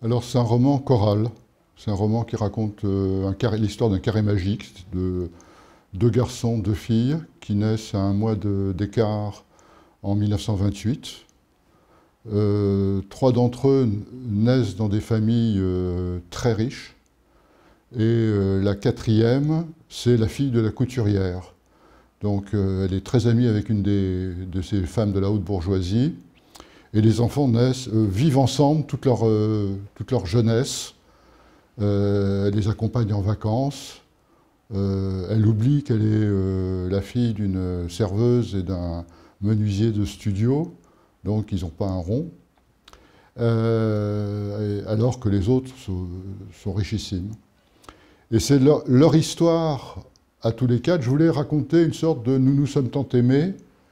Alors c'est un roman choral. C'est un roman qui raconte l'histoire d'un carré magique de deux garçons, deux filles qui naissent à un mois d'écart en 1928. Trois d'entre eux naissent dans des familles très riches. Et la quatrième, c'est la fille de la couturière. Donc elle est très amie avec une de ces femmes de la haute bourgeoisie. Et les enfants vivent ensemble toute leur jeunesse. Elle les accompagne en vacances. Elle oublie qu'elle est la fille d'une serveuse et d'un menuisier de studio. Donc ils n'ont pas un rond. Alors que les autres sont richissimes. Et c'est leur histoire, à tous les quatre. Je voulais raconter une sorte de « nous nous sommes tant aimés »,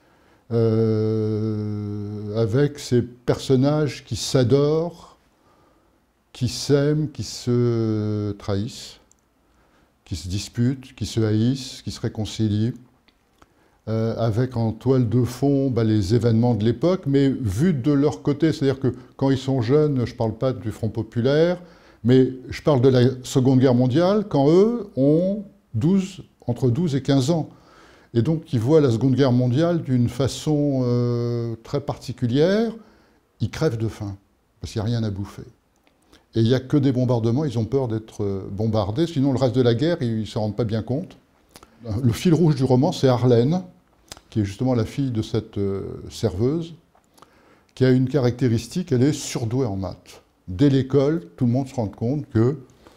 avec ces personnages qui s'adorent, qui s'aiment, qui se trahissent, qui se disputent, qui se haïssent, qui se réconcilient, avec en toile de fond les événements de l'époque, mais vus de leur côté. C'est-à-dire que quand ils sont jeunes, je ne parle pas du Front populaire, mais je parle de la Seconde Guerre mondiale, quand eux ont entre 12 et 15 ans. Et donc, ils voient la Seconde Guerre mondiale d'une façon très particulière. Ils crèvent de faim, parce qu'il n'y a rien à bouffer. Et il n'y a que des bombardements, ils ont peur d'être bombardés, sinon le reste de la guerre, ils ne s'en rendent pas bien compte. Le fil rouge du roman, c'est Arlène, qui est justement la fille de cette serveuse, qui a une caractéristique, elle est surdouée en maths. Dès l'école, tout le monde se rend compte que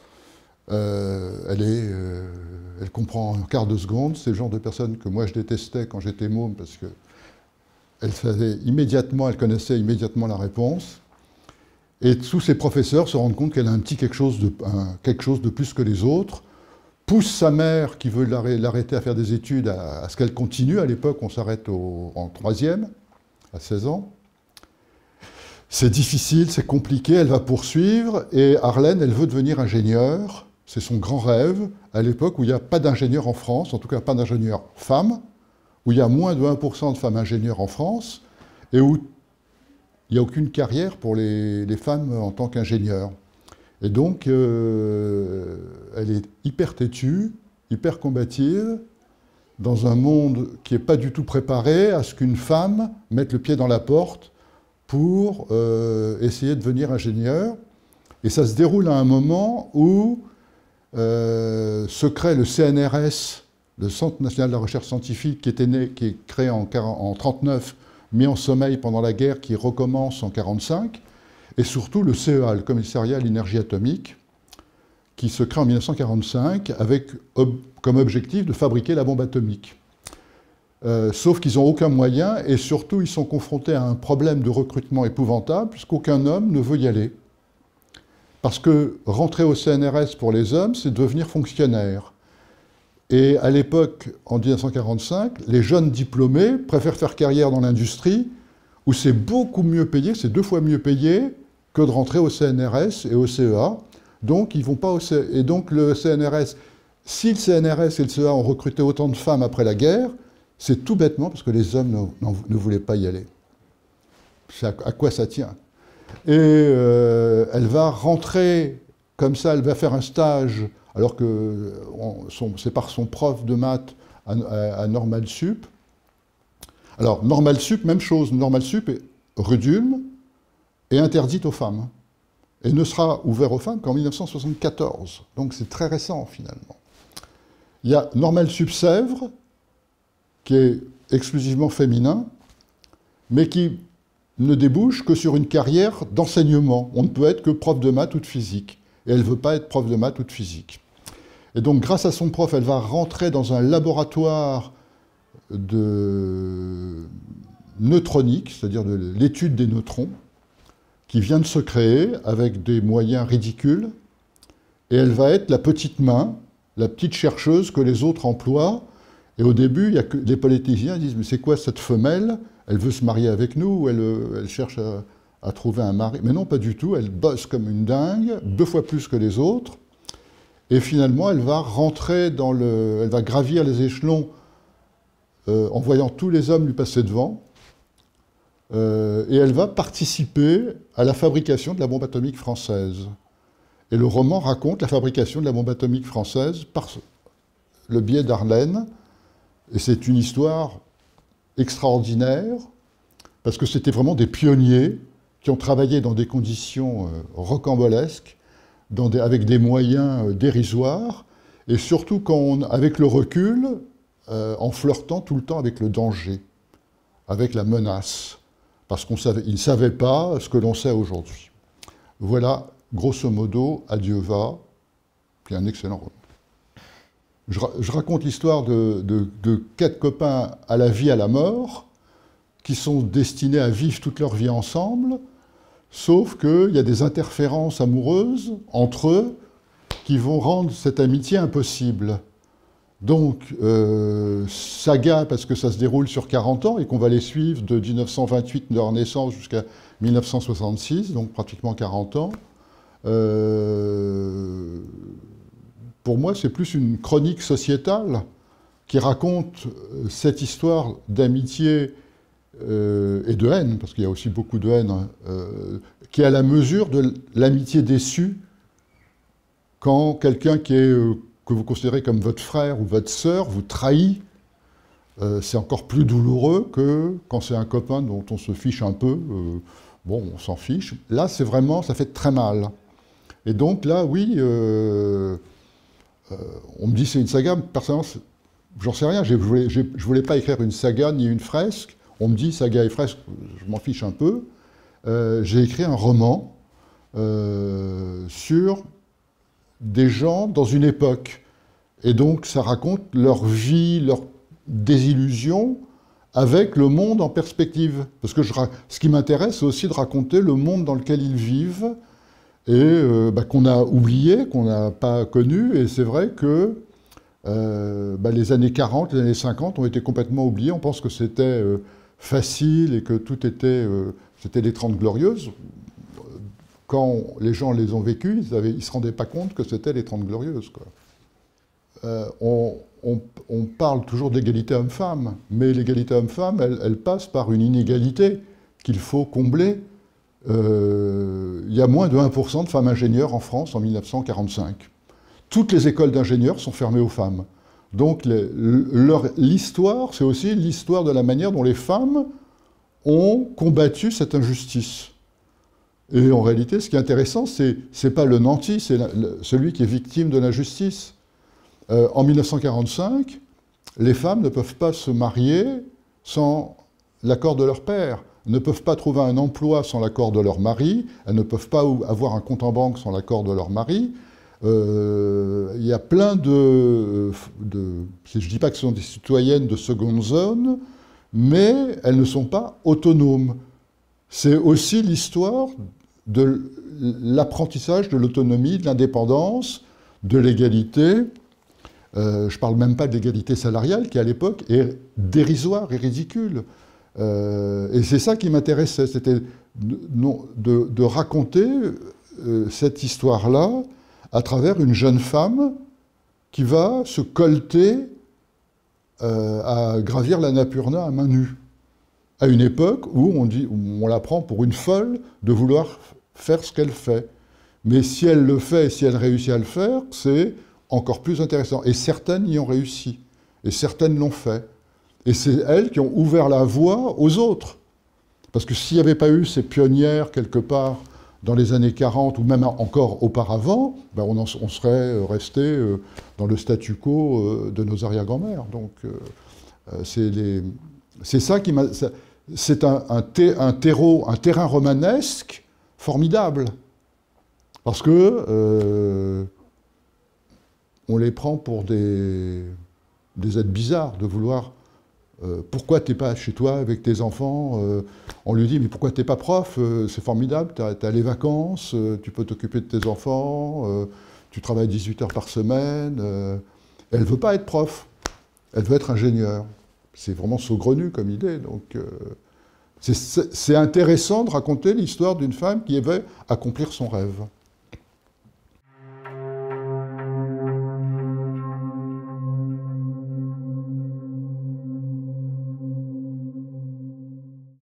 elle comprend en quart de seconde. C'est le genre de personne que moi je détestais quand j'étais môme parce qu'elle connaissait immédiatement la réponse. Et tous ses professeurs se rendent compte qu'elle a un petit quelque chose de plus que les autres, pousse sa mère qui veut l'arrêter à faire des études à ce qu'elle continue. À l'époque, on s'arrête en troisième, à 16 ans. C'est difficile, c'est compliqué, elle va poursuivre, et Arlène, elle veut devenir ingénieure. C'est son grand rêve, à l'époque où il n'y a pas d'ingénieur en France, en tout cas pas d'ingénieur femme, où il y a moins de 1% de femmes ingénieures en France, et où il n'y a aucune carrière pour les femmes en tant qu'ingénieure. Et donc, elle est hyper têtue, hyper combative, dans un monde qui n'est pas du tout préparé à ce qu'une femme mette le pied dans la porte pour essayer de devenir ingénieur. Et ça se déroule à un moment où se crée le CNRS, le Centre national de la recherche scientifique, qui est créé en 1939, mis en sommeil pendant la guerre, qui recommence en 1945, et surtout le CEA, le Commissariat à l'énergie atomique, qui se crée en 1945 avec comme objectif de fabriquer la bombe atomique. Sauf qu'ils n'ont aucun moyen, et surtout ils sont confrontés à un problème de recrutement épouvantable, puisqu'aucun homme ne veut y aller. Parce que rentrer au CNRS pour les hommes, c'est devenir fonctionnaire. Et à l'époque, en 1945, les jeunes diplômés préfèrent faire carrière dans l'industrie, où c'est beaucoup mieux payé, c'est 2 fois mieux payé que de rentrer au CNRS et au CEA. Donc, ils vont pas au CEA. Et donc, le CNRS, si le CNRS et le CEA ont recruté autant de femmes après la guerre, c'est tout bêtement parce que les hommes ne voulaient pas y aller. À quoi ça tient? Et elle va rentrer comme ça, elle va faire un stage, alors que c'est par son prof de maths à Normal Sup. Alors, Normal Sup, même chose. Normal Sup est rue d'Ulm et interdite aux femmes. Et ne sera ouvert aux femmes qu'en 1974. Donc c'est très récent, finalement. Il y a Normal Sup Sèvres, qui est exclusivement féminin, mais qui ne débouche que sur une carrière d'enseignement. On ne peut être que prof de maths ou de physique. Et elle ne veut pas être prof de maths ou de physique. Et donc, grâce à son prof, elle va rentrer dans un laboratoire de neutronique, c'est-à-dire de l'étude des neutrons, qui vient de se créer avec des moyens ridicules. Et elle va être la petite main, la petite chercheuse que les autres emploient. Et au début, il y a que les politiciens disent « Mais c'est quoi cette femelle ? Elle veut se marier avec nous ou elle cherche à trouver un mari ?» Mais non, pas du tout. Elle bosse comme une dingue, 2 fois plus que les autres. Et finalement, elle va rentrer elle va gravir les échelons en voyant tous les hommes lui passer devant. et elle va participer à la fabrication de la bombe atomique française. Et le roman raconte la fabrication de la bombe atomique française par le biais d'Arlène. Et c'est une histoire extraordinaire, parce que c'était vraiment des pionniers qui ont travaillé dans des conditions rocambolesques, avec des moyens dérisoires, et surtout avec le recul, en flirtant tout le temps avec le danger, avec la menace, parce qu'ils ne savaient pas ce que l'on sait aujourd'hui. Voilà, grosso modo, Adieu va, qui est un excellent roman. Je raconte l'histoire de 4 copains à la vie, à la mort, qui sont destinés à vivre toute leur vie ensemble, sauf qu'il y a des interférences amoureuses entre eux qui vont rendre cette amitié impossible. Donc, saga, parce que ça se déroule sur 40 ans et qu'on va les suivre de 1928 de leur naissance jusqu'à 1966, donc pratiquement 40 ans. Pour moi, c'est plus une chronique sociétale qui raconte cette histoire d'amitié et de haine, parce qu'il y a aussi beaucoup de haine, qui est à la mesure de l'amitié déçue quand quelqu'un que vous considérez comme votre frère ou votre sœur vous trahit. C'est encore plus douloureux que quand c'est un copain dont on se fiche un peu. Bon, on s'en fiche. Là, c'est vraiment, ça fait très mal. Et donc là, oui, on me dit c'est une saga, personnellement, j'en sais rien, je voulais pas écrire une saga ni une fresque. On me dit saga et fresque, je m'en fiche un peu. J'ai écrit un roman sur des gens dans une époque. Et donc ça raconte leur vie, leur désillusion avec le monde en perspective. Parce que ce qui m'intéresse, c'est aussi de raconter le monde dans lequel ils vivent, et qu'on a oublié, qu'on n'a pas connu. Et c'est vrai que les années 40, les années 50 ont été complètement oubliées. On pense que c'était facile et que tout était... c'était les 30 Glorieuses. Quand les gens les ont vécues, ils ne se rendaient pas compte que c'était les 30 Glorieuses, quoi. On parle toujours d'égalité homme-femme, mais l'égalité homme-femme, elle passe par une inégalité qu'il faut combler. Il y a moins de 1% de femmes ingénieures en France en 1945. Toutes les écoles d'ingénieurs sont fermées aux femmes. Donc l'histoire, c'est aussi l'histoire de la manière dont les femmes ont combattu cette injustice. Et en réalité, ce qui est intéressant, c'est pas le nanti, c'est celui qui est victime de l'injustice. En 1945, les femmes ne peuvent pas se marier sans l'accord de leur père, ne peuvent pas trouver un emploi sans l'accord de leur mari, elles ne peuvent pas avoir un compte en banque sans l'accord de leur mari. Il y a plein je ne dis pas que ce sont des citoyennes de seconde zone, mais elles ne sont pas autonomes. C'est aussi l'histoire de l'apprentissage de l'autonomie, de l'indépendance, de l'égalité. Je ne parle même pas de l'égalité salariale qui, à l'époque, est dérisoire et ridicule. Et c'est ça qui m'intéressait, c'était de raconter cette histoire-là à travers une jeune femme qui va se colter à gravir l'Annapurna à main nue, à une époque où on la prend pour une folle de vouloir faire ce qu'elle fait. Mais si elle le fait et si elle réussit à le faire, c'est encore plus intéressant. Et certaines y ont réussi, et certaines l'ont fait. Et c'est elles qui ont ouvert la voie aux autres. Parce que s'il n'y avait pas eu ces pionnières quelque part dans les années 40, ou même encore auparavant, on serait resté dans le statu quo de nos arrière-grand-mères. Donc c'est ça qui m'a... C'est un terrain romanesque formidable. Parce que on les prend pour des êtres bizarres, de vouloir... pourquoi t'es pas chez toi avec tes enfants? On lui dit, mais pourquoi t'es pas prof? C'est formidable, t'as les vacances, tu peux t'occuper de tes enfants, tu travailles 18 heures par semaine. Elle veut pas être prof, elle veut être ingénieure. C'est vraiment saugrenu comme idée. Donc c'est intéressant de raconter l'histoire d'une femme qui veut accomplir son rêve.